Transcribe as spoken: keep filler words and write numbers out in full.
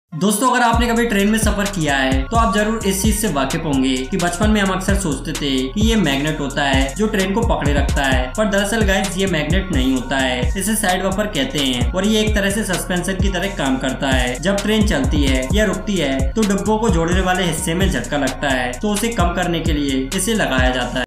दोस्तों, अगर आपने कभी ट्रेन में सफर किया है तो आप जरूर इस चीज से वाकिफ होंगे कि बचपन में हम अक्सर सोचते थे कि ये मैग्नेट होता है जो ट्रेन को पकड़े रखता है, पर दरअसल गाइस ये मैग्नेट नहीं होता है। इसे साइड बफर कहते हैं और ये एक तरह से सस्पेंशन की तरह काम करता है। जब ट्रेन चलती है या रुकती है तो डिब्बों को जोड़ने वाले हिस्से में झटका लगता है, तो उसे कम करने के लिए इसे लगाया जाता है।